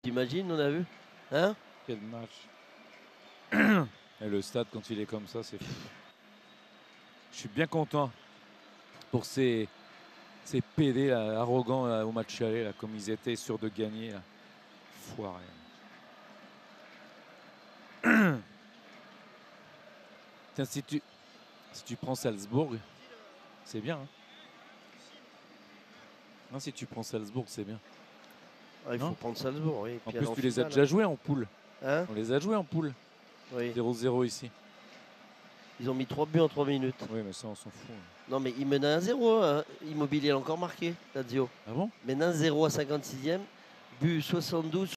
T'imagines, on a vu? Hein? Quel match. Et le stade, quand il est comme ça, c'est fou. Je suis bien content pour ces PD là, arrogants là, au match aller, là, comme ils étaient sûrs de gagner. Là. Foiré. Tiens, si tu prends Salzbourg, c'est bien. Hein. Non, si tu prends Salzbourg, c'est bien. Ah, il faut prendre Salzbourg, oui. En plus, tu les as déjà joués en poule. Hein? On les a joués en poule. Oui. 0-0 ici. Ils ont mis 3 buts en 3 minutes. Oui, mais ça, on s'en fout. Non, mais ils menaient 1-0. Hein. Immobilier a encore marqué, Lazio. Ah bon? Mais 1-0 à 56e. But 72.